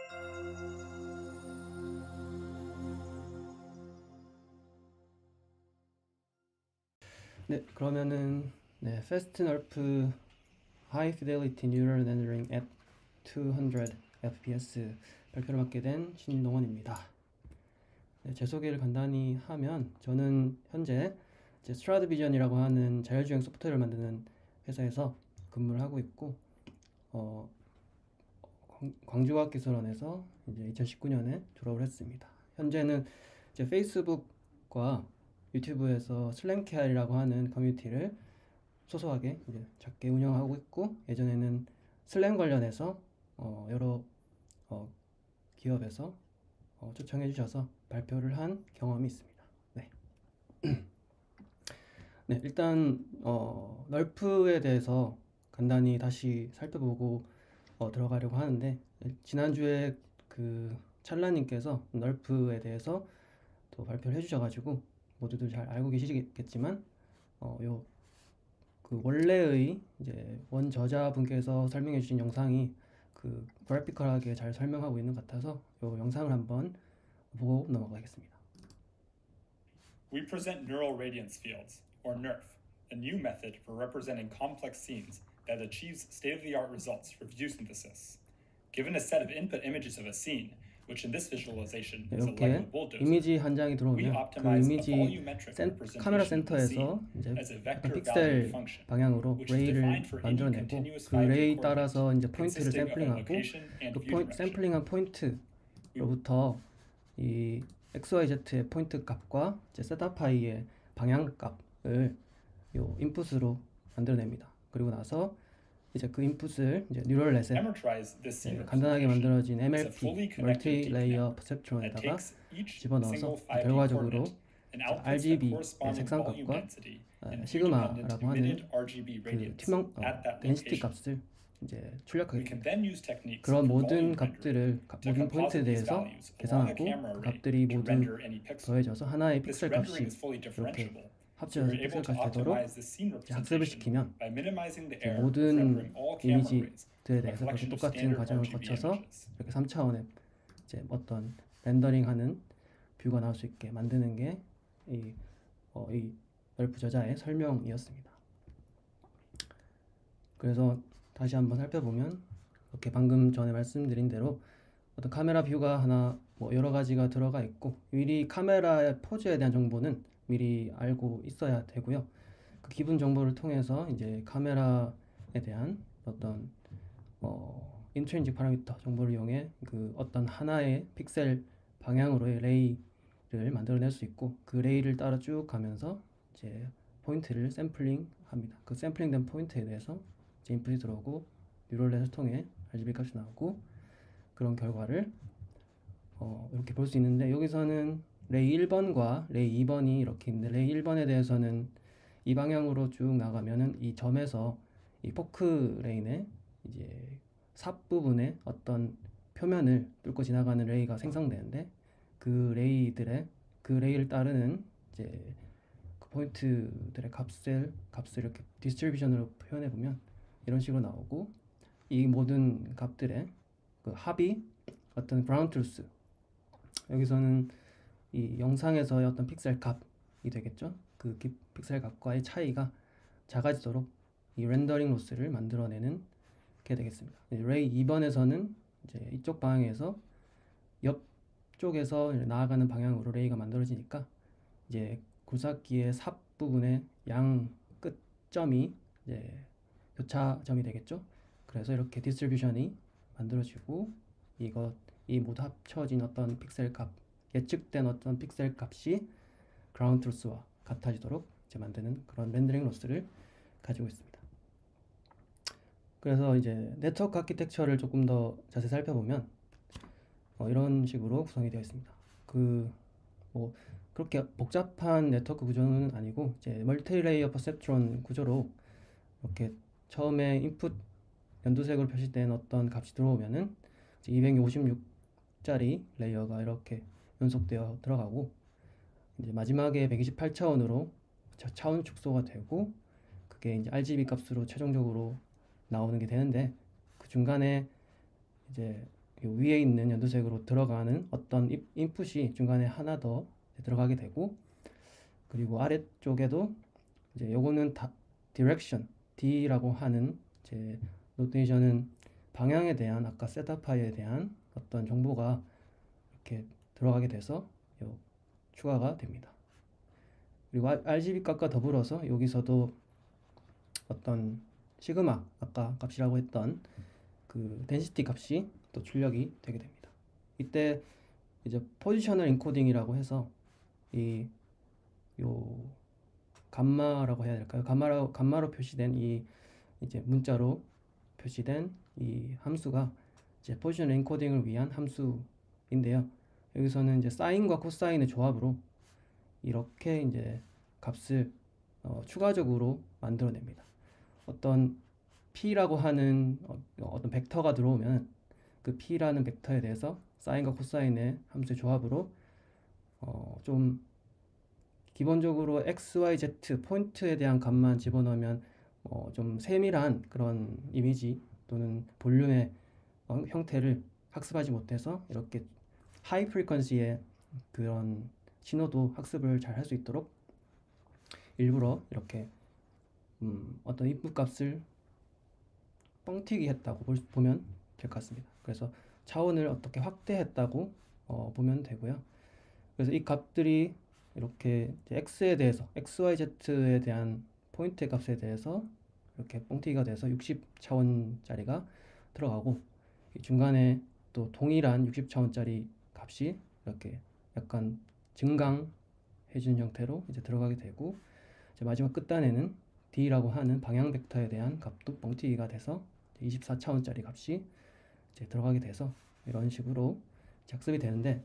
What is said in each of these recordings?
네, 그러면은 Fast NURF High Fidelity Neural Rendering at 200 fps 발표를 맡게 된 신동원입니다. 네, 제 소개를 간단히 하면 저는 현재 스트라드 비전이라고 하는 자율주행 소프트웨어를 만드는 회사에서 근무를 하고 있고 광주과학기술원에서 이제 2019년에 졸업을 했습니다. 현재는 이제 페이스북과 유튜브에서 슬랭케알이라고 하는 커뮤니티를 소소하게 이제 작게 운영하고 있고, 예전에는 슬랭 관련해서 여러 기업에서 초청해 주셔서 발표를 한 경험이 있습니다. 네. 네, 일단 널프에 대해서 간단히 다시 살펴보고 들어가려고 하는데, 지난주에 그 찰라님께서 널프에 대해서 또 발표를 해주셔가지고 모두들 잘 알고 계시겠지만 그 원래의 이제 원 저자분께서 설명해 주신 영상이 그 그래피컬하게 잘 설명하고 있는 것 같아서 이 영상을 한번 보고 넘어가겠습니다. We present neural radiance fields, or NeRF, a new method for representing complex scenes that achieves state-of-the-art results for view synthesis. Given a set of input images of a scene, which in this visualization is a Lego bulldozer, 이미지 한 장이 들어오면 그 이미지 카메라 센터에서 이제 픽셀 방향으로 레이를 만들어내고 그 레이 따라서 이제 포인트를 샘플링하고 그 샘플링한 포인트로부터 이 XYZ의 포인트 값과 이제 세타파이의 방향 값을 요 인풋으로 만들어냅니다. 그리고 나서 이제 그 인풋을 이제 뉴럴 넷에 간단하게 만들어진 MLP 멀티 레이어 퍼셉트론에다가 집어넣어서 결과적으로 RGB 색상값과 시그마라고 하는 그 투명 덴시티 값을 이제 출력하게 됩니다. 그런 모든 값들을 모든 포인트에 대해서 계산하고 그 값들이 모두 더해져서 하나의 픽셀 값이 이렇게 합쳐져서 픽셀까지 되도록 학습을 시키면 모든 이미지들에 대해서 그렇게 똑같은 과정을 거쳐서 이렇게 3차원의 이제 어떤 렌더링하는 뷰가 나올 수 있게 만드는 게 이 널프 저자의 설명이었습니다. 그래서 다시 한번 살펴보면 이렇게 방금 전에 말씀드린 대로 어떤 카메라 뷰가 하나 여러 가지가 들어가 있고, 미리 카메라의 포즈에 대한 정보는 미리 알고 있어야 되고요. 그 기본 정보를 통해서 이제 카메라에 대한 어떤 인트린직 파라미터 정보를 이용해 그 어떤 하나의 픽셀 방향으로의 레이를 만들어낼 수 있고, 그 레이를 따라 쭉 가면서 이제 포인트를 샘플링 합니다. 그 샘플링된 포인트에 대해서 이제 인풋이 들어오고 뉴럴넷을 통해 RGB 값이 나오고, 그런 결과를 이렇게 볼 수 있는데, 여기서는 레이 1번과 레이 2번이 이렇게 있는데, 레이 1번에 대해서는 이 방향으로 쭉 나가면은 이 점에서 이 포크 레인의 이제 삽 부분에 어떤 표면을 뚫고 지나가는 레이가 생성되는데, 그 레이를 따르는 이제 그 포인트들의 값을 이렇게 디스트리뷰션으로 표현해 보면 이런 식으로 나오고, 이 모든 값들의 그 합이 어떤 그라운드 트루스, 여기서는 이 영상에서의 어떤 픽셀 값이 되겠죠. 그 픽셀 값과의 차이가 작아지도록 이 렌더링 로스를 만들어내는 게 되겠습니다. 레이 2번에서는 이제 이쪽 방향에서 옆쪽에서 나아가는 방향으로 레이가 만들어지니까 이제 굴삭기의 삽 부분의 양 끝점이 이제 교차점이 되겠죠. 그래서 이렇게 디스트리뷰션이 만들어지고 이 모두 합쳐진 어떤 픽셀 값, 예측된 어떤 픽셀 값이 그라운드 트루스와 같아지도록 이제 만드는 그런 렌더링 로스를 가지고 있습니다. 그래서 이제 네트워크 아키텍처를 조금 더 자세히 살펴보면 이런 식으로 구성이 되어 있습니다. 그렇게 복잡한 네트워크 구조는 아니고 이제 멀티레이어 퍼셉트론 구조로 이렇게 처음에 인풋 연두색으로 표시된 어떤 값이 들어오면은 256짜리 레이어가 이렇게 연속되어 들어가고, 이제 마지막에 128차원으로 차원 축소가 되고, 그게 이제 RGB 값으로 최종적으로 나오는 게 되는데, 그 중간에 이제 요 위에 있는 연두색으로 들어가는 어떤 인풋이 중간에 하나 더 들어가게 되고, 그리고 아래쪽에도 이제 요거는 다 direction D라고 하는 이제 노테이션은 방향에 대한 아까 셋업파에 대한 어떤 정보가 이렇게 들어가게 돼서 요 추가가 됩니다. 그리고 RGB 값과 더불어서 여기서도 어떤 시그마 아까 값이라고 했던 그 덴시티 값이 또 출력이 되게 됩니다. 이때 이제 포지셔널 인코딩이라고 해서 이 요 감마라고 해야 될까요? 감마로 표시된 이 이제 문자로 표시된 이 함수가 이제 포지셔널 인코딩을 위한 함수인데요. 여기서는 이제 사인과 코사인의 조합으로 이렇게 이제 값을 추가적으로 만들어냅니다. 어떤 P라고 하는 어떤 벡터가 들어오면 그 P라는 벡터에 대해서 사인과 코사인의 함수의 조합으로 좀 기본적으로 x, y, z 포인트에 대한 값만 집어넣으면 좀 세밀한 그런 이미지 또는 볼륨의 형태를 학습하지 못해서 이렇게 하이 프리퀀시의 그런 신호도 학습을 잘 할 수 있도록 일부러 이렇게 어떤 인풋 값을 뻥튀기 했다고 보면 될 것 같습니다. 그래서 차원을 어떻게 확대했다고 보면 되고요. 그래서 이 값들이 이렇게 x에 대해서 x, y, z에 대한 포인트의 값에 대해서 이렇게 뻥튀기가 돼서 60차원짜리가 들어가고, 중간에 또 동일한 60차원짜리 값이 이렇게 약간 증강해준 형태로 이제 들어가게 되고, 이제 마지막 끝단에는 d라고 하는 방향 벡터에 대한 값도 뻥튀기가 돼서 24차원짜리 값이 이제 들어가게 돼서 이런 식으로 학습이 되는데,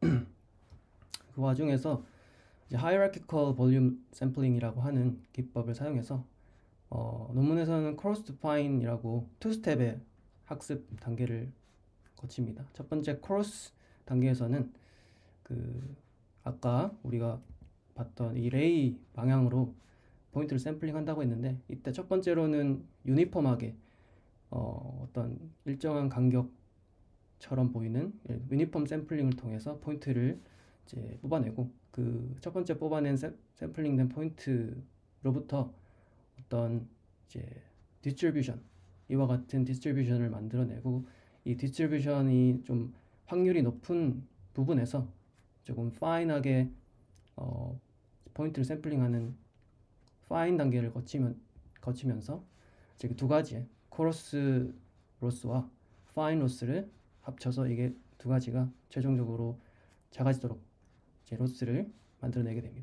그 와중에서 이제 hierarchical volume sampling이라고 하는 기법을 사용해서 논문에서는 cross define이라고 투 스텝의 학습 단계를 거칩니다. 첫 번째 cross 단계에서는 그 아까 우리가 봤던 이 레이 방향으로 포인트를 샘플링 한다고 했는데, 이때 첫 번째로는 유니폼하게 어떤 일정한 간격처럼 보이는 유니폼 샘플링을 통해서 포인트를 이제 뽑아내고, 그 첫 번째 뽑아낸 샘플링된 포인트로부터 어떤 이제 디스트리뷰션, 이와 같은 디스트리뷰션을 만들어내고, 이 디스트리뷰션이 좀 확률이 높은 부분에서 조금 파인하게 포인트를 샘플링하는 파인 단계를 거치면서 이제 두 가지의 코러스 로스와 파인 로스를 합쳐서 이게 두 가지가 최종적으로 작아지도록 이제 로스를 만들어내게 됩니다.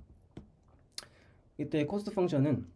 이때 코스트 펑션은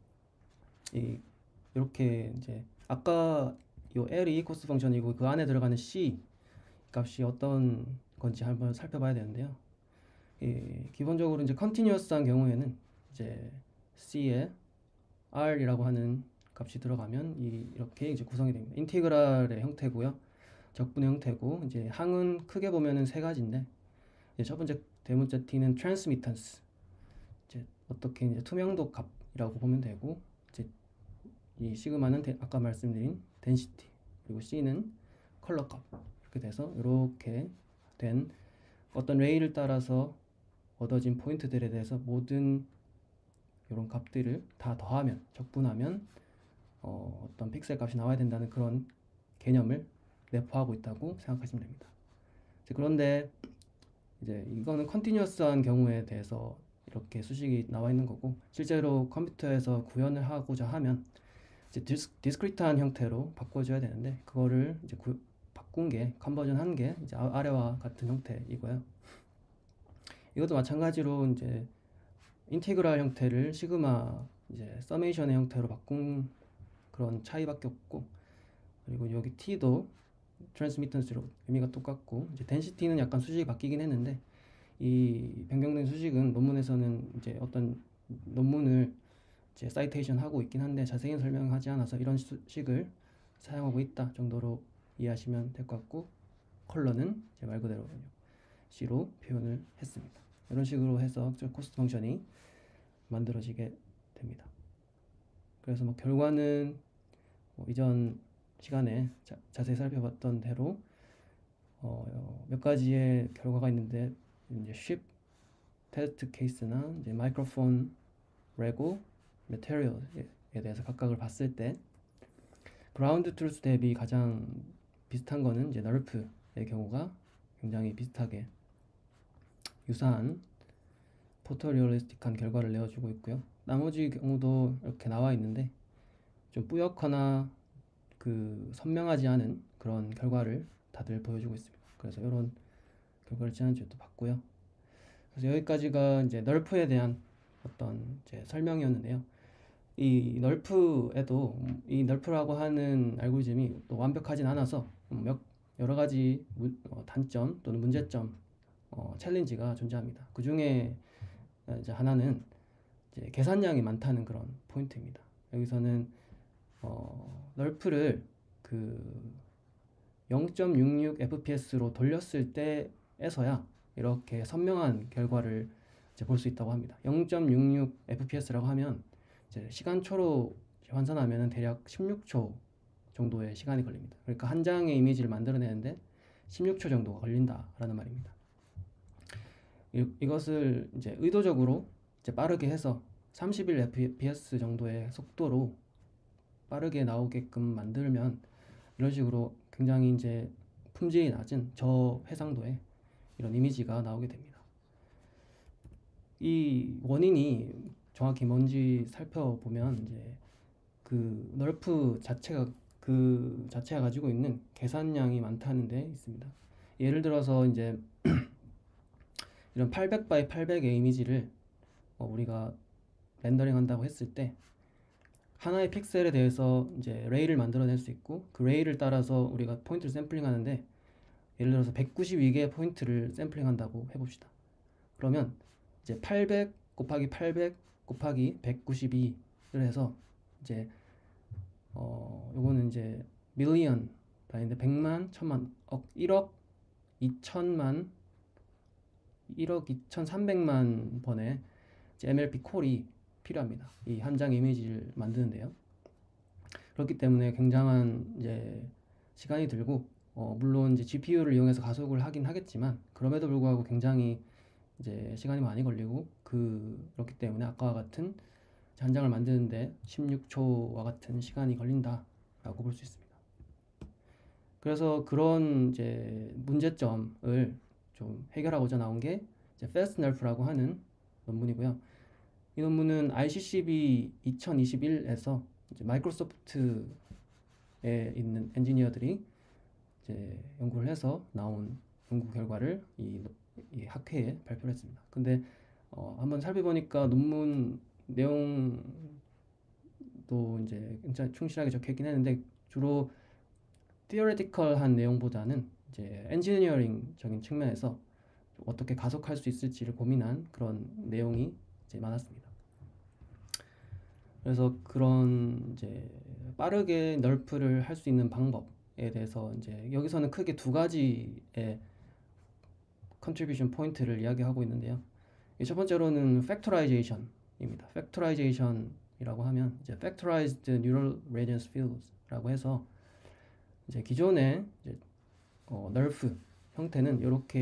이렇게 이제 아까 요 L이 코스트 펑션이고 그 안에 들어가는 C 값이 어떤 건지 한번 살펴봐야 되는데요. 기본적으로 이제 컨티뉴어스한 경우에는 이제 C에 R이라고 하는 값이 들어가면 이렇게 이제 구성이 됩니다. 인티그랄의 형태고요. 적분의 형태고, 이제 항은 크게 보면은 세 가지인데, 이제 첫 번째 대문자 T는 transmittance, 이제 어떻게 이제 투명도 값이라고 보면 되고, 이제 이 시그마는 아까 말씀드린 density, 그리고 C는 컬러 값, 이렇게 돼서 이렇게 된 어떤 레이를 따라서 얻어진 포인트들에 대해서 모든 이런 값들을 다 더하면, 적분하면 어떤 픽셀 값이 나와야 된다는 그런 개념을 내포하고 있다고 생각하시면 됩니다. 그런데 이제 이거는 컨티뉴어스한 경우에 대해서 이렇게 수식이 나와 있는 거고, 실제로 컴퓨터에서 구현을 하고자 하면 이제 디스크리트한 형태로 바꿔줘야 되는데, 그거를 이제 바꾼 게 컨버전 한 게 이제 아래와 같은 형태이고요. 이것도 마찬가지로 이제 인티그랄 형태를 시그마 이제 서메이션의 형태로 바꾼 그런 차이밖에 없고, 그리고 여기 t도 트랜스미턴스로 의미가 똑같고, 이제 덴시티는 약간 수식이 바뀌긴 했는데, 이 변경된 수식은 논문에서는 이제 어떤 논문을 이제 사이테이션 하고 있긴 한데 자세히 설명하지 않아서 이런 수식을 사용하고 있다 정도로 이해하시면 될 것 같고, 컬러는 제 말 그대로 C로 표현을 했습니다. 이런 식으로 해서 코스트 펑션이 만들어지게 됩니다. 그래서 뭐 결과는 이전 시간에 자세히 살펴봤던 대로 몇 가지의 결과가 있는데 이제 쉽 테스트 케이스나 이제 마이크로폰, 레고, 메테리얼에 대해서 각각을 봤을 때 그라운드 트루스 대비 가장 비슷한 거는 이제 널프의 경우가 굉장히 비슷하게 유사한 포토리얼리스틱한 결과를 내어주고 있고요. 나머지 경우도 이렇게 나와 있는데 좀 뿌옇거나 그 선명하지 않은 그런 결과를 다들 보여주고 있습니다. 그래서 이런 결과를 지난주에 또 봤고요. 그래서 여기까지가 이제 널프에 대한 어떤 이제 설명이었는데요. 이 널프에도 이 널프라고 하는 알고리즘이 또 완벽하진 않아서 여러 가지 단점 또는 문제점, 챌린지가 존재합니다. 그 중에 이제 하나는 이제 계산량이 많다는 그런 포인트입니다. 여기서는 널프를 그 0.66 fps로 돌렸을 때에서야 이렇게 선명한 결과를 볼 수 있다고 합니다. 0.66 fps라고 하면 이제 시간초로 환산하면 대략 16초 정도의 시간이 걸립니다. 그러니까 한 장의 이미지를 만들어내는데 16초 정도가 걸린다라는 말입니다. 이것을 이제 의도적으로 이제 빠르게 해서 31 fps 정도의 속도로 빠르게 나오게끔 만들면 이런 식으로 굉장히 이제 품질이 낮은 저해상도의 이런 이미지가 나오게 됩니다. 이 원인이 정확히 뭔지 살펴보면 이제 그 널프 자체가 가지고 있는 계산량이 많다는 데 있습니다. 예를 들어서 이제 이런 800 by 800의 이미지를 우리가 렌더링 한다고 했을 때 하나의 픽셀에 대해서 이제 레이를 만들어낼 수 있고 그 레이를 따라서 우리가 포인트를 샘플링 하는데 예를 들어서 192개의 포인트를 샘플링 한다고 해봅시다. 그러면 이제 800 곱하기 800 곱하기 192를 해서 이제 요거는 이제 밀리언 단위인데 100만, 1000만, 억, 1억 2천만 1억 2,300만 번의 MLP 콜이 필요합니다. 이 한 장 이미지를 만드는데요. 그렇기 때문에 굉장한 이제 시간이 들고 물론 이제 GPU를 이용해서 가속을 하긴 하겠지만 그럼에도 불구하고 굉장히 이제 시간이 많이 걸리고 그렇기 때문에 아까와 같은 한 장을 만드는데 16초와 같은 시간이 걸린다라고 볼 수 있습니다. 그래서 그런 이제 문제점을 좀 해결하고자 나온 게 이제 FastNerf라고 하는 논문이고요. 이 논문은 ICCB 2021에서 이제 마이크로소프트에 있는 엔지니어들이 이제 연구를 해서 나온 연구 결과를 이 학회에 발표를 했습니다. 근데 한번 살펴보니까 논문 내용도 이제 굉장히 충실하게 적혀있긴 했는데 주로 theoretical한 내용보다는 이제 엔지니어링적인 측면에서 어떻게 가속할 수 있을지를 고민한 그런 내용이 이제 많았습니다. 그래서 그런 이제 빠르게 널프를 할 수 있는 방법에 대해서 이제 여기서는 크게 두 가지의 컨트리뷰션 포인트를 이야기하고 있는데요. 첫 번째로는 팩토라이제이션입니다. 팩토라이제이션이라고 하면 이제 factorized neural radiance fields라고 해서 이제 기존의 이제 널프 형태는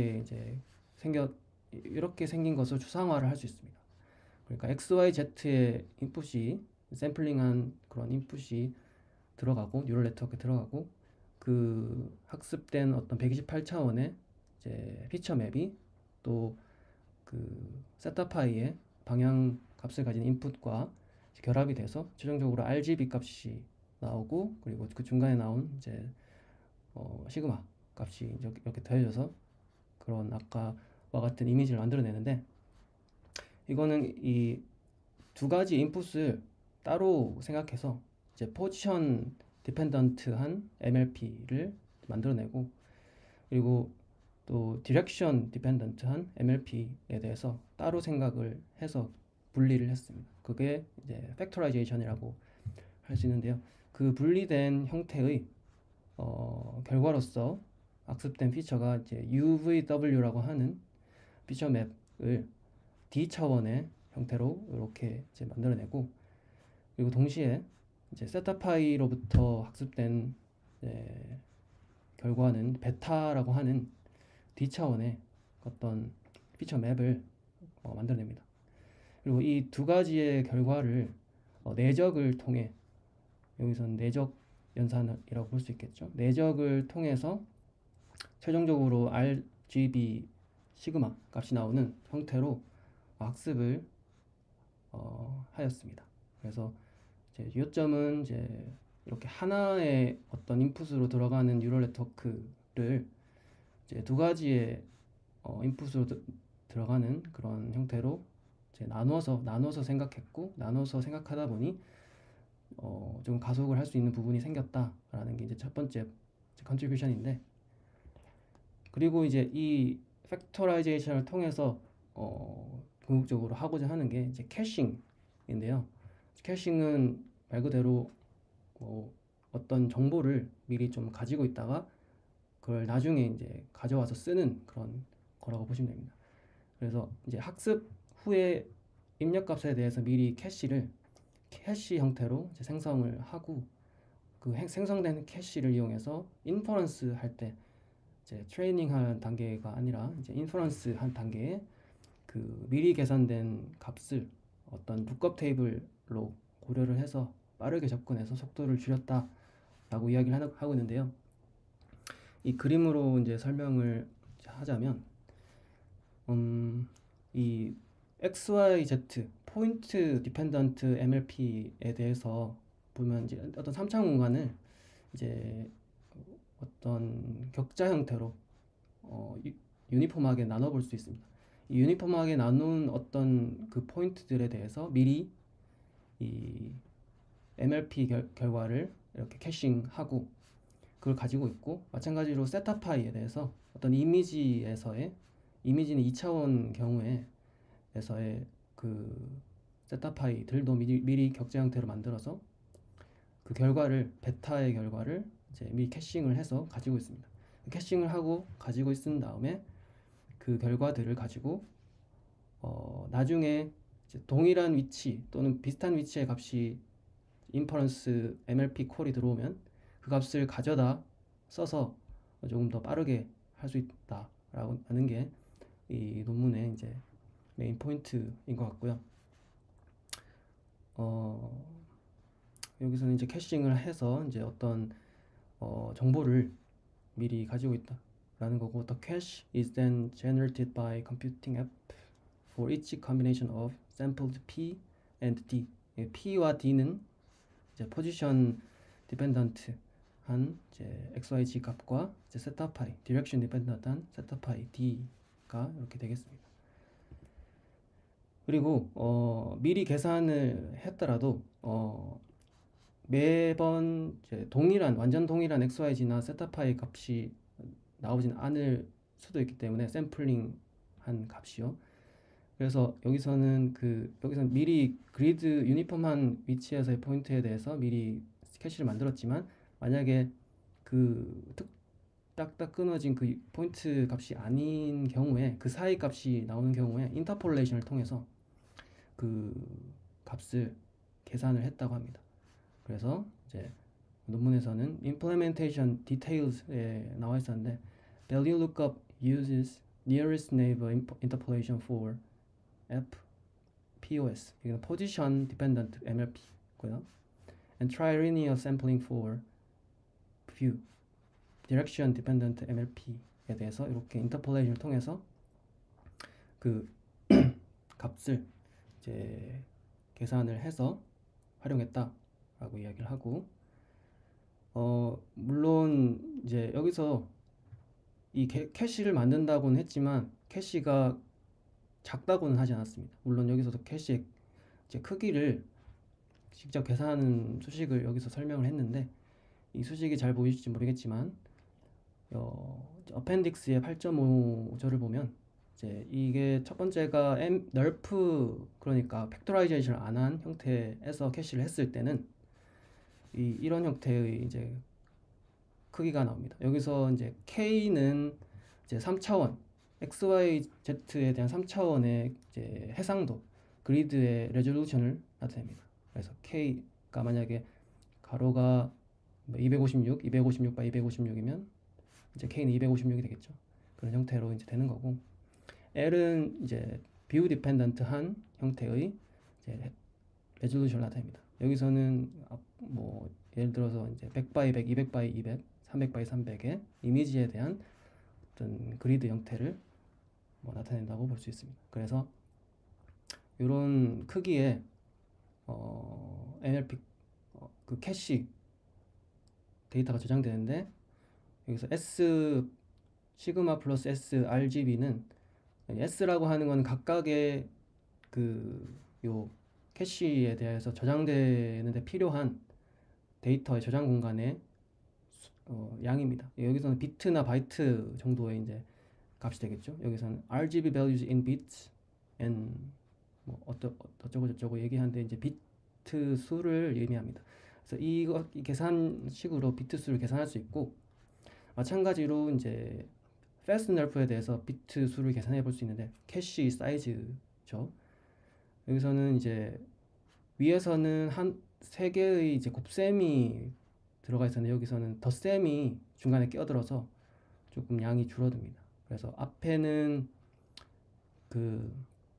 이렇게 생긴 것을 추상화를 할 수 있습니다. 그러니까 XYZ의 인풋이 샘플링한 그런 인풋이 들어가고 뉴럴 네트워크에 들어가고 그 학습된 어떤 128차원의 이제 피처 맵이 또 그 세타파이의 방향 값을 가진 인풋과 결합이 돼서 최종적으로 RGB 값이 나오고 그리고 그 중간에 나온 이제 시그마 값이 이렇게 더해져서 그런 아까와 같은 이미지를 만들어내는데 이거는 이 두 가지 인풋을 따로 생각해서 이제 포지션 디펜던트한 MLP를 만들어내고 그리고 또 디렉션 디펜던트한 MLP에 대해서 따로 생각을 해서 분리를 했습니다. 그게 이제 팩토라이제이션이라고 할 수 있는데요. 그 분리된 형태의 결과로서 학습된 피처가 이제 UVW라고 하는 피처 맵을 D 차원의 형태로 이렇게 이제 만들어내고 그리고 동시에 이제 세타파이로부터 학습된 결과는 베타라고 하는 D차원의 어떤 피처 맵을 만들어냅니다. 그리고 이 두 가지의 결과를 내적을 통해, 여기서는 내적 연산이라고 볼 수 있겠죠. 내적을 통해서 최종적으로 RGB 시그마 값이 나오는 형태로 학습을 하였습니다. 그래서 이제 요점은 이제 이렇게 하나의 어떤 인풋으로 들어가는 뉴럴 네트워크를 이제 두 가지의 인풋으로 들어가는 그런 형태로 이제 나눠서 생각했고, 나눠서 생각하다 보니 좀 가속을 할 수 있는 부분이 생겼다라는 게 이제 첫 번째 컨트리뷰션인데, 그리고 이제 이 팩토라이제이션을 통해서 궁극적으로 하고자 하는 게 이제 캐싱인데요. 캐싱은 말 그대로 어떤 정보를 미리 좀 가지고 있다가 그걸 나중에 이제 가져와서 쓰는 그런 거라고 보시면 됩니다. 그래서 이제 학습 후에 입력값에 대해서 미리 캐시 형태로 이제 생성을 하고, 그 생성된 캐시를 이용해서 인퍼런스 할 때, 이제 트레이닝하는 단계가 아니라 이제 인퍼런스 한 단계에 그 미리 계산된 값을 어떤 룩업 테이블로 고려를 해서 빠르게 접근해서 속도를 줄였다라고 이야기를 하고 있는데요. 이 그림으로 이제 설명을 하자면, 이 XYZ 포인트 디펜던트 MLP에 대해서 보면 이제 어떤 3차원 공간을 이제 어떤 격자 형태로 유니폼하게 나눠볼 수 있습니다. 이 유니폼하게 나눈 어떤 그 포인트들에 대해서 미리 이 MLP 결과를 이렇게 캐싱하고 그걸 가지고 있고, 마찬가지로 세타파이에 대해서 어떤 이미지는 2차원 경우에서의 그 세타파이들도 미리 격자 형태로 만들어서 그 결과를, 베타의 결과를 이제 미리 캐싱을 해서 가지고 있습니다. 캐싱을 하고 가지고 있은 다음에 그 결과들을 가지고 나중에 이제 동일한 위치 또는 비슷한 위치의 값이 인퍼런스 MLP 콜이 들어오면 그 값을 가져다 써서 조금 더 빠르게 할 수 있다라고 하는 게 이 논문의 이제 메인 포인트인 것 같고요. 여기서는 이제 캐싱을 해서 이제 어떤 정보를 미리 가지고 있다라는 거고, the cache is then generated by computing app for each combination of sampled P and D. P와 D는 이제 포지션 디펜던트 한 이제 XYZ 값과 이제 세타파이, 디렉션 디펜던트한 세타파이 D가 이렇게 되겠습니다. 그리고 미리 계산을 했더라도 매번 이제 완전 동일한 XYZ나 세타파이 값이 나오진 않을 수도 있기 때문에, 샘플링한 값이요. 그래서 여기서는 미리 그리드 유니폼한 위치에서의 포인트에 대해서 미리 캐시를 만들었지만, 만약에 그 딱딱 끊어진 그 포인트 값이 아닌 경우에, 그 사이 값이 나오는 경우에 인터폴레이션을 통해서 그 값을 계산을 했다고 합니다. 그래서 이제 논문에서는 implementation details에 나와 있었는데, value lookup uses nearest neighbor interpolation for FPOS, 이건 position dependent MLP고요. and trilinear sampling for view, direction dependent MLP에 대해서 이렇게 인터폴레이션을 통해서 그 값을 이제 계산을 해서 활용했다라고 이야기를 하고, 물론 이제 여기서 이 캐시를 만든다고는 했지만 캐시가 작다고는 하지 않았습니다. 물론 여기서도 캐시의 이제 크기를 직접 계산하는 수식을 여기서 설명을 했는데, 이 수식이 잘 보이실지 모르겠지만 어펜딕스의 8.5절을 보면 이제 이게 첫 번째가 널프, 그러니까 팩토라이제이션을 안 한 형태에서 캐시를 했을 때는 이런 형태의 이제 크기가 나옵니다. 여기서 이제 K는 이제 3차원 XYZ에 대한 3차원의 이제 해상도, 그리드의 레졸루션을 나타냅니다. 그래서 K가 만약에 가로가 256 by 256이면 이제 K는 256이 되겠죠. 그런 형태로 이제 되는 거고, L은 이제 뷰 디펜던트한 형태의 이제 레졸루션을 나타냅니다. 여기서는 뭐 예를 들어서 이제 100 by 100, 200 by 200, 300 by 300의 이미지에 대한 어떤 그리드 형태를 뭐 나타낸다고 볼 수 있습니다. 그래서 이런 크기의 NLP 그 캐시 데이터가 저장되는데, 여기서 S 시그마 플러스 S RGB는 S라고 하는 건 각각의 요 캐시에 대해서 저장되는데 필요한 데이터의 저장 공간의 양입니다. 여기서는 비트나 바이트 정도의 이제 값이 되겠죠. 여기서는 RGB values in bits and 뭐 어쩌고 저쩌고 얘기하는데, 이제 비트 수를 의미합니다. 그래서 이 계산식으로 비트 수를 계산할 수 있고, 마찬가지로 이제 패스널프에 대해서 비트 수를 계산해 볼 수 있는데, 캐시 사이즈죠. 여기서는 이제 위에서는 한 세 개의 이제 곱셈이 들어가 있었는데, 여기서는 덧셈이 중간에 끼어들어서 조금 양이 줄어듭니다. 그래서 앞에는 그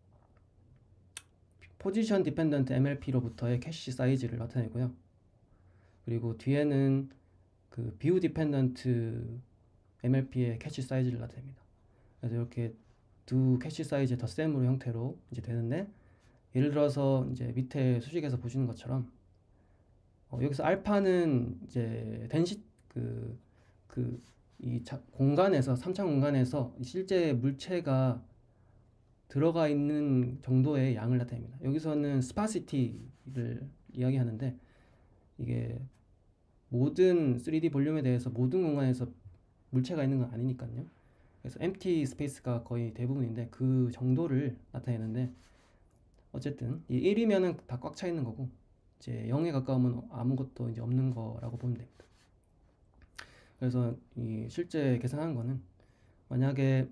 포지션 디펜던트 MLP로부터의 캐시 사이즈를 나타내고요. 그리고 뒤에는 그 뷰 디펜던트 MLP의 캐시 사이즈를 나타냅니다. 그래서 이렇게 두 캐시 사이즈의 덧셈으로 형태로 이제 되는데, 예를 들어서 이제 밑에 수식에서 보시는 것처럼 여기서 알파는 이제 공간에서 3차 공간에서 실제 물체가 들어가 있는 정도의 양을 나타냅니다. 여기서는 스파시티를 이야기하는데, 이게 모든 3D 볼륨에 대해서 모든 공간에서 물체가 있는 건 아니니까요. 그래서 empty 스페이스가 거의 대부분인데 그 정도를 나타내는데, 어쨌든 이 1이면은 다 꽉 차 있는 거고, 이제 0에 가까우면 아무것도 이제 없는 거라고 보면 됩니다. 그래서 이 실제 계산한 거는, 만약에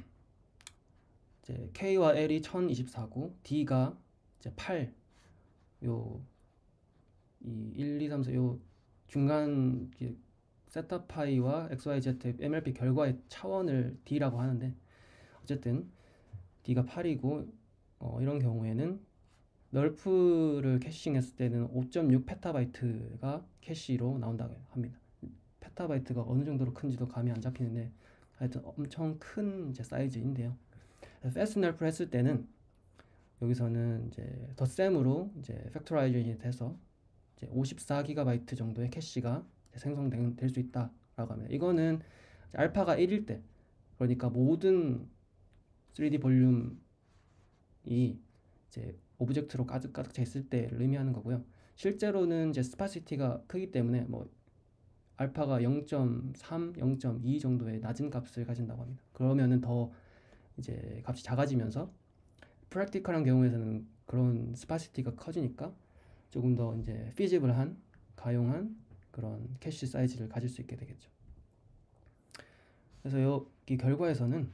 이제 K와 L이 1024고 D가 이제 8, 이 1, 2, 3, 4, 요 중간 세타 파이와 XYZ MLP 결과의 차원을 D라고 하는데, 어쨌든 D가 8이고 이런 경우에는 널프를 캐싱했을 때는 5.6 페타바이트가 캐시로 나온다고 합니다. 페타바이트가 어느 정도로 큰지도 감이 안 잡히는데, 하여튼 엄청 큰 이제 사이즈인데요. 패스트 널프를 했을 때는 여기서는 이제 덧셈으로 이제 팩토라이제이션이 돼서 이제 54GB 정도의 캐시가 생성될 수 있다라고 합니다. 이거는 알파가 1일 때, 그러니까 모든 3D 볼륨이 이제 오브젝트로 가득 차 있을 때를 의미하는 거고요. 실제로는 이제 스파시티가 크기 때문에 뭐 알파가 0.3, 0.2 정도의 낮은 값을 가진다고 합니다. 그러면은 더 이제 값이 작아지면서 프랙티컬한 경우에서는 그런 스파시티가 커지니까 조금 더 이제 피지블한, 가용한 그런 캐시 사이즈를 가질 수 있게 되겠죠. 그래서 여기 결과에서는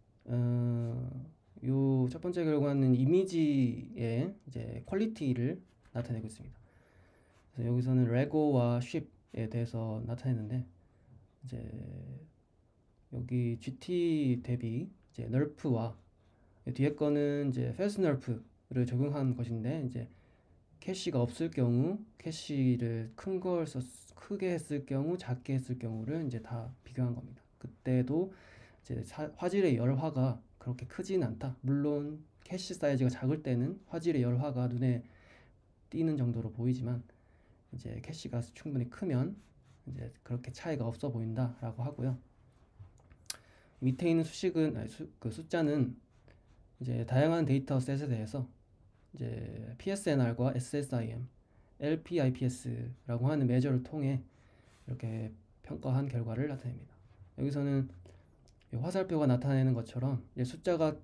요 첫 번째 결과는 이미지의 이제 퀄리티를 나타내고 있습니다. 그래서 여기서는 레고와 쉽에 대해서 나타내는데, 이제 여기 GT 대비 이제 널프와 뒤에 거는 이제 패스 널프를 적용한 것인데, 이제 캐시가 없을 경우, 캐시를 크게 했을 경우, 작게 했을 경우를 이제 다 비교한 겁니다. 그때도 이제 화질의 열화가 그렇게 크지는 않다. 물론 캐시 사이즈가 작을 때는 화질의 열화가 눈에 띄는 정도로 보이지만, 이제 캐시가 충분히 크면 이제 그렇게 차이가 없어 보인다라고 하고요. 밑에 있는 그 숫자는 이제 다양한 데이터 셋에 대해서 이제 PSNR과 SSIM, LPIPS라고 하는 매저를 통해 이렇게 평가한 결과를 나타냅니다. 여기서는 화살표가 나타내는 것처럼 이제 숫자가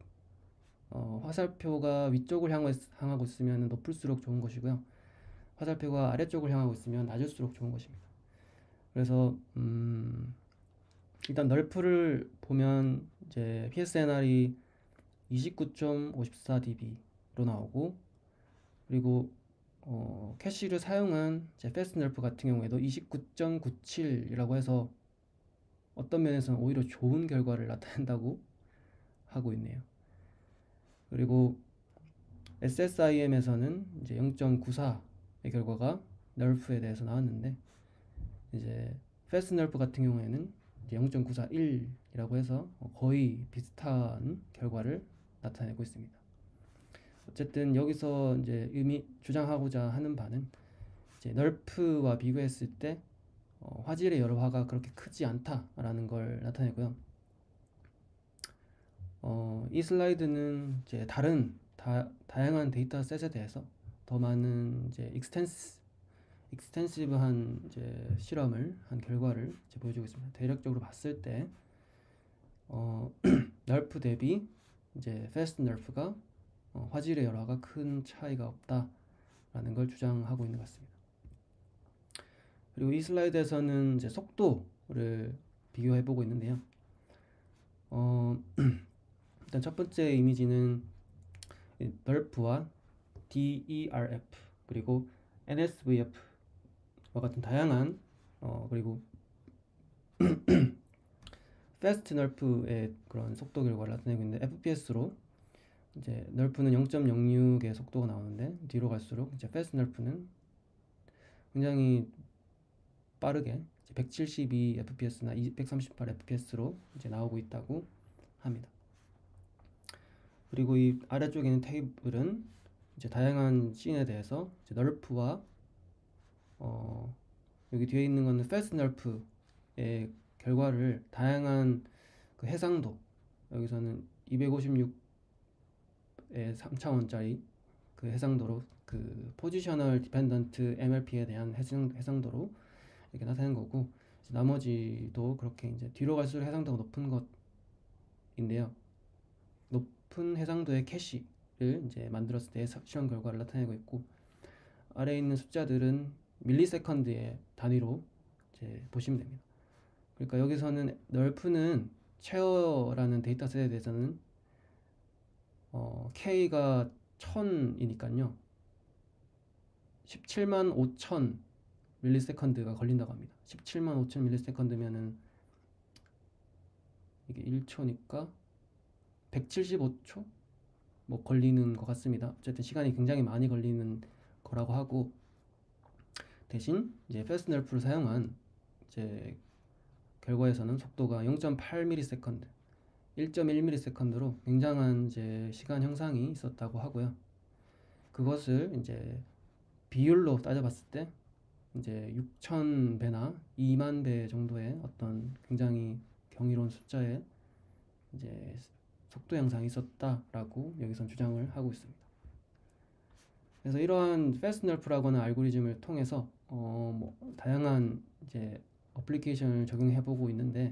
화살표가 위쪽을 향하고 있으면 높을수록 좋은 것이고요. 화살표가 아래쪽을 향하고 있으면 낮을수록 좋은 것입니다. 그래서 일단 널프를 보면 이제 PSNR이 29.54dB로 나오고, 그리고 캐시를 사용한 이제 패스트 널프 같은 경우에도 29.97이라고 해서 어떤 면에서는 오히려 좋은 결과를 나타낸다고 하고 있네요. 그리고 SSIM에서는 이제 0.94의 결과가 nerf에 대해서 나왔는데, 이제 fast nerf 같은 경우에는 이제 0.941이라고 해서 거의 비슷한 결과를 나타내고 있습니다. 어쨌든 여기서 이제 주장하고자 하는 바는 이제 nerf와 비교했을 때 화질의 여러화가 그렇게 크지 않다라는 걸 나타내고요. 이 슬라이드는 이제 다양한 데이터셋에 대해서 더 많은 이제 익스텐시브한 이제 실험을 한 결과를 이제 보여주고 있습니다. 대략적으로 봤을 때 nerf 대비 이제 fast nerf가 화질의 여러가 큰 차이가 없다라는 걸 주장하고 있는 것 같습니다. 그리고 이 슬라이드에서는 이제 속도를 비교해 보고 있는데요. 일단 첫 번째 이미지는 nerf와 DERF 그리고 NSVF와 같은 다양한 그리고 fast nerf의 그런 속도 결과를 나타내고 있는데, FPS로 이제 nerf는 0.06의 속도가 나오는데 뒤로 갈수록 이제 fast nerf는 굉장히 빠르게 172 fps나 238 fps로 이제 나오고 있다고 합니다. 그리고 이 아래쪽에 있는 테이블은 이제 다양한 씬에 대해서 이제 nerf와 여기 뒤에 있는 거는 fast nerf의 결과를 다양한 그 해상도, 여기서는 256의 3차원짜리 그 해상도로 그 포지셔널 디펜던트 MLP에 대한 해상도로 이렇게 나타낸 거고, 나머지도 그렇게 이제 뒤로 갈수록 해상도가 높은 것인데요. 높은 해상도의 캐시를 이제 만들었을 때 실험 결과를 나타내고 있고, 아래에 있는 숫자들은 밀리세컨드의 단위로 이제 보시면 됩니다. 그러니까 여기서는 nerf는 체어라는 데이터셋에 대해서는 K가 1000이니까요 17만 5천 밀리세컨드가 걸린다고 합니다. 17만 5천 밀리세컨드면은 이게 1초니까 175초 뭐 걸리는 것 같습니다. 어쨌든 시간이 굉장히 많이 걸리는 거라고 하고, 대신 이제 fast nerf를 사용한 이제 결과에서는 속도가 0.8ms, 1.1ms로 굉장한 이제 시간 형상이 있었다고 하고요. 그것을 이제 비율로 따져봤을 때 이제 6,000배나 2만 배 정도의 어떤 굉장히 경이로운 숫자의 이제 속도 향상이 있었다라고 여기선 주장을 하고 있습니다. 그래서 이러한 fast nerf라고 하는 알고리즘을 통해서 뭐 다양한 이제 어플리케이션을 적용해 보고 있는데,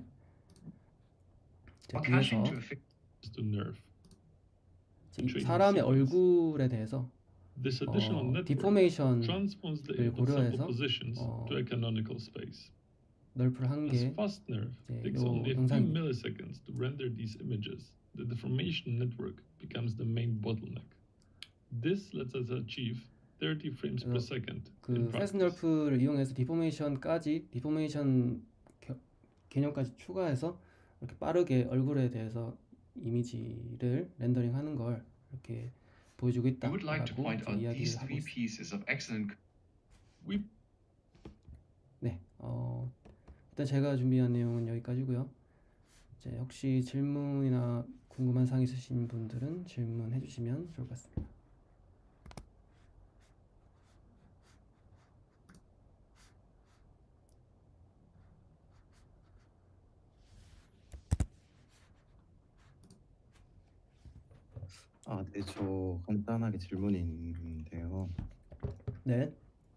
What 뒤에서 hashing to affect to nerf. 이 사람의 얼굴에 대해서 This additional network 디포메이션을 transposes the simple 고려해서 positions to a canonical space. nerf를 한 As 게 fast nerf 이제 takes 요 only a few 영상입니다. milliseconds to render these images, the deformation network becomes the main bottleneck. This lets us achieve 30 frames per second 그 in fast practice. nerf를 이용해서 디포메이션 개념까지 추가해서 이렇게 빠르게 얼굴에 대해서 이미지를 렌더링하는 걸 이렇게 보여주고 We would like to 있다라고 point out 이야기를 these 하고 three 있습니다. pieces of excellent 네, 일단 제가 준비한 내용은 여기까지고요. 이제 혹시 질문이나 궁금한 사항 있으신 분들은 질문해 주시면 좋을 것 같습니다. 네, 저 간단하게 질문이 있는데요. 네,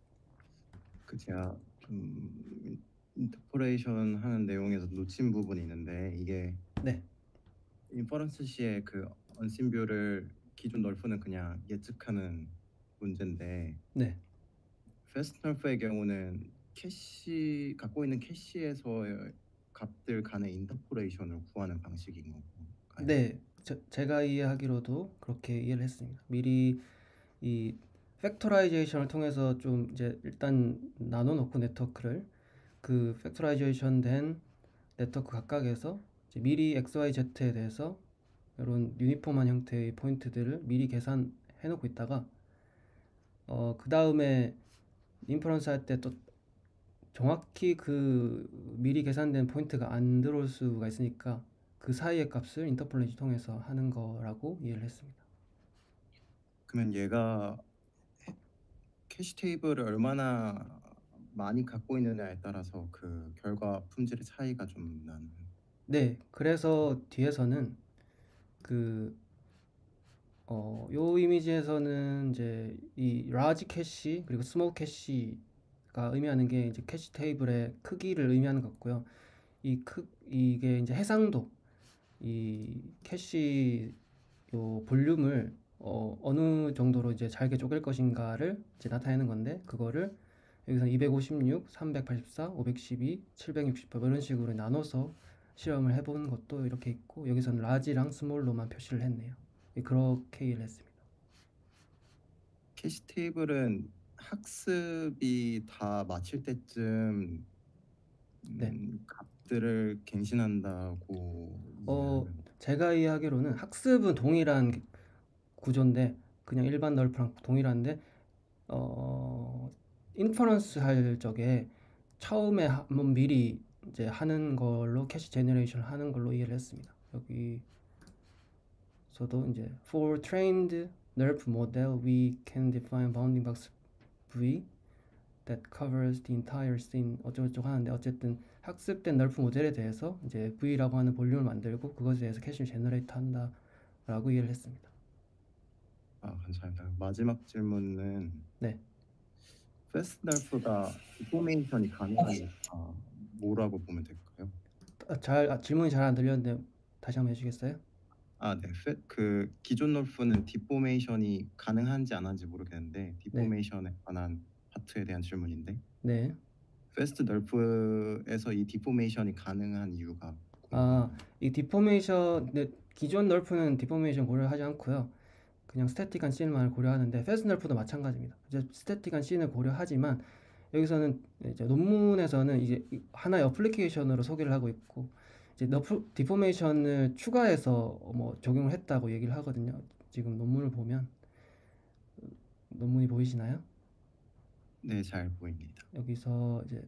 제가 좀 인터포레이션 하는 내용에서 놓친 부분이 있는데, 이게 네, 인퍼런스 시에 그 언신 뷰를 기존 널프는 그냥 예측하는 문제인데, 네, 패스트 널프의 경우는 캐시 갖고 있는 캐시에서의 값들 간의 인터포레이션을 구하는 방식인 건가요? 네. 제가 이해하기로도 그렇게 이해를 했습니다. 미리 이 팩토라이제이션을 통해서 좀 이제 일단 나눠놓고 네트워크를 그 팩토라이제이션 된 네트워크 각각에서 이제 미리 XYZ에 대해서 이런 유니폼한 형태의 포인트들을 미리 계산해 놓고 있다가 그 다음에 인퍼런스 할 때 또 정확히 그 미리 계산된 포인트가 안 들어올 수가 있으니까 그 사이의 값을 인터폴레이션 통해서 하는 거라고 이해를 했습니다. 그러면 얘가 캐시 테이블을 얼마나 많이 갖고 있느냐에 따라서 그 결과 품질의 차이가 좀 나는. 네, 그래서 뒤에서는 요 이미지에서는 이제 이 large 캐시 그리고 small 캐시가 의미하는 게 이제 캐시 테이블의 크기를 의미하는 것 같고요. 이게 이제 해상도, 이 캐시 요 볼륨을 어느 정도로 이제 잘게 쪼갤 것인가를 이제 나타내는 건데 그거를 여기서 256, 384, 512, 768 이런 식으로 나눠서 실험을 해본 것도 이렇게 있고 여기서는 라지랑 스몰로만 표시를 했네요. 그렇게 이해를 했습니다. 캐시 테이블은 학습이 다 마칠 때쯤 네. 값들을 갱신한다고 이해하면. 제가 이해하기로는 학습은 동일한 구조인데 그냥 일반 널프랑 동일한데 인퍼런스 할 적에 처음에 한번 미리 이제 하는 걸로 캐시 제너레이션 하는 걸로 이해를 했습니다. 여기서도 이제 for trained NERF model we can define bounding box V that covers the entire scene 어쩌고저쩌고 하는데 어쨌든 학습된 NERF 모델에 대해서 이제 V라고 하는 볼륨을 만들고 그것에 대해서 캐시를 제너레이트 한다라고 이해를 했습니다. 감사합니다. 마지막 질문은 네. 패스트 널프가 디포메이션이 가능하니까 뭐라고 보면 될까요? 질문이 잘 안 들렸는데 다시 한번 해주시겠어요? 네. 그 기존 널프는 디포메이션이 가능한지 안 한지 모르겠는데 디포메이션에 관한 파트에 대한 질문인데 네. 패스트 널프에서 이 디포메이션이 가능한 이유가 이 디포메이션, 기존 널프는 디포메이션 고려하지 않고요. 그냥 스태틱한 씬만 고려하는데 패스트 널프도 마찬가지입니다. 이제 스태틱한 씬을 고려하지만 여기서는 이제 논문에서는 이제 하나의 어플리케이션으로 소개를 하고 있고 이제 디포메이션을 추가해서 뭐 적용을 했다고 얘기를 하거든요. 지금 논문을 보면 논문이 보이시나요? 네, 잘 보입니다. 여기서 이제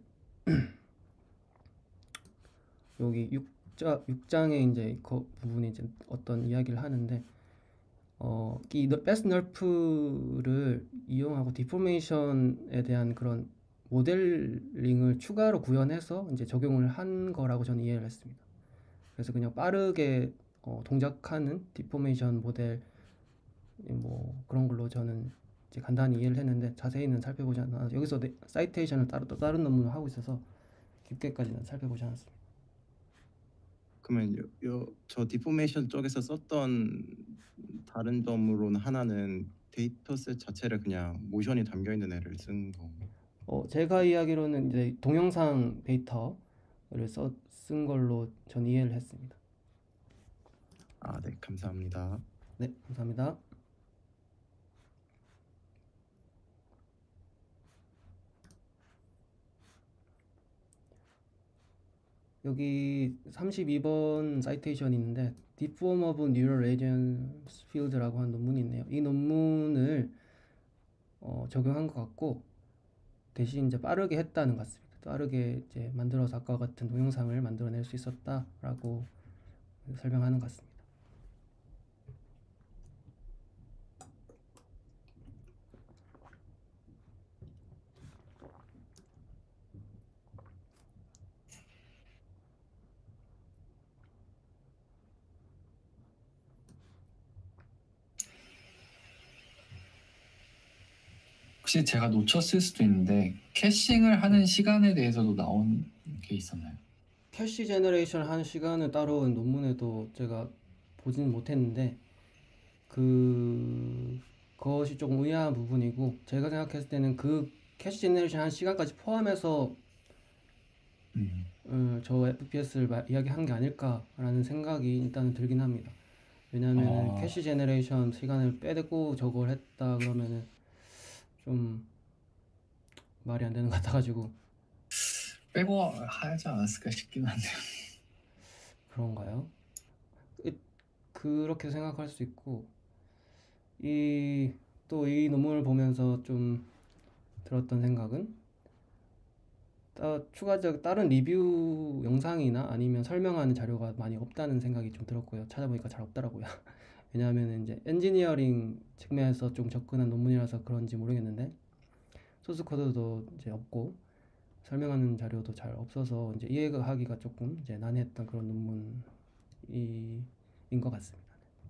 여기 6장에 이제 그 부분이 이제 어떤 이야기를 하는데 이 베스트 널프를 이용하고 디포메이션에 대한 그런 모델링을 추가로 구현해서 이제 적용을 한 거라고 저는 이해를 했습니다. 그래서 그냥 빠르게 동작하는 디포메이션 모델 뭐 그런 걸로 저는 이제 간단히 이해를 했는데 자세히는 살펴보지 않아 여기서 사이테이션을 또 다른 논문을 하고 있어서 깊게까지는 살펴보지 않았습니다. 그러면 저 디포메이션 쪽에서 썼던 다른 점으로는 하나는 데이터셋 자체를 그냥 모션이 담겨 있는 애를 쓴 건가요? 제가 이야기로는 이제 동영상 데이터를 쓴 걸로 전 이해를 했습니다. 네, 감사합니다. 네, 감사합니다. 여기 32번 사이테이션이 있는데 Deform of Neural Radiance Field라고 하는 논문이 있네요. 이 논문을 적용한 것 같고 대신 이제 빠르게 했다는 것 같습니다. 빠르게 이제 만들어서 아까 같은 동영상을 만들어낼 수 있었다라고 설명하는 것 같습니다. 혹시 제가 놓쳤을 수도 있는데 캐싱을 하는 시간에 대해서도 나온 게 있었나요? 캐시 제너레이션 하는 시간은 따로 논문에도 제가 보지는 못했는데 그것이 조금 의아한 부분이고 제가 생각했을 때는 그 캐시 제너레이션 하는 시간까지 포함해서 저 FPS를 이야기한 게 아닐까라는 생각이 일단은 들긴 합니다. 왜냐하면 캐시 제너레이션 시간을 빼고 저걸 했다 그러면은 좀 말이 안 되는 것 같아가지고 빼고 하지 않았을까 싶긴 한데요. 그런가요? 그렇게 생각할 수 있고 이 또 이 논문을 보면서 좀 들었던 생각은 추가적 다른 리뷰 영상이나 아니면 설명하는 자료가 많이 없다는 생각이 좀 들었고요. 찾아보니까 잘 없더라고요. 왜냐하면 이제 엔지니어링 측면에서 좀 접근한 논문이라서 그런지 모르겠는데 소스 코드도 이제 없고 설명하는 자료도 잘 없어서 이제 이해하기가 조금 이제 난해했던 그런 논문인 것 같습니다.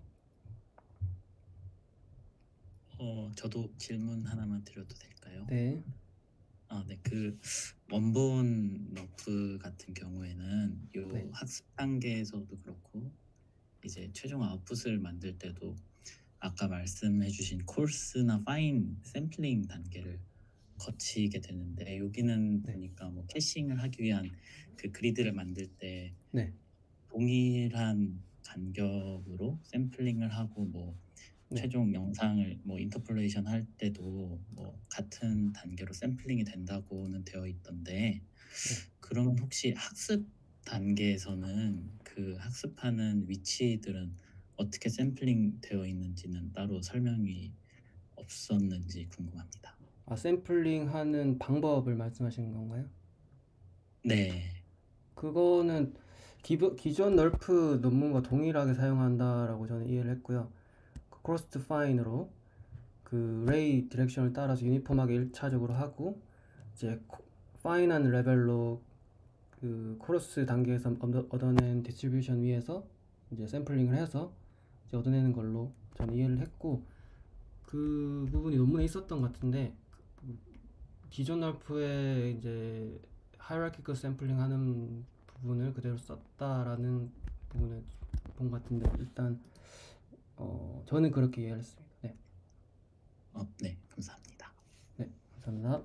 저도 질문 하나만 드려도 될까요? 네, 네, 그 원본 러프 같은 경우에는 요 네. 학습 단계에서도 그렇고 이제 최종 아웃풋을 만들 때도 아까 말씀해주신 콜스나 파인 샘플링 단계를 거치게 되는데 여기는 네. 보니까 뭐 캐싱을 하기 위한 그 그리드를 만들 때 네, 동일한 간격으로 샘플링을 하고 뭐 네. 최종 영상을 뭐 인터폴레이션 할 때도 뭐 같은 단계로 샘플링이 된다고는 되어 있던데 그러면 혹시 학습 단계에서는 그 학습하는 위치들은 어떻게 샘플링 되어 있는지는 따로 설명이 없었는지 궁금합니다. 샘플링 하는 방법을 말씀하시는 건가요? 네. 그거는 기존 널프 논문과 동일하게 사용한다라고 저는 이해를 했고요. 크로스 디파인으로 그 레이 디렉션을 따라서 유니폼하게 1차적으로 하고 이제 파인한 레벨로 그 코러스 단계에서 얻어낸 디스트리뷰션 위에서 이제 샘플링을 해서 이제 얻어내는 걸로 저는 이해를 했고 그 부분이 논문에 있었던 것 같은데 기존 널프의 이제 하이라키컬 샘플링 하는 부분을 그대로 썼다라는 부분을 본 것 같은데 일단 저는 그렇게 이해를 했습니다. 네, 네, 감사합니다. 네, 감사합니다.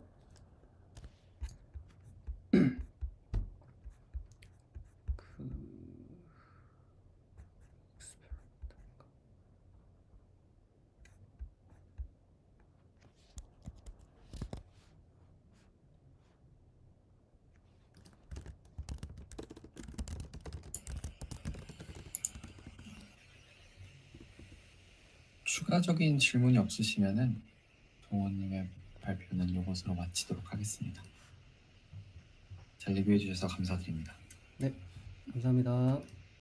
그 추가적인 질문이 없으시면은 동원님의 발표는 이것으로 마치도록 하겠습니다. 잘 리뷰해 주셔서 감사드립니다. 네, 감사합니다.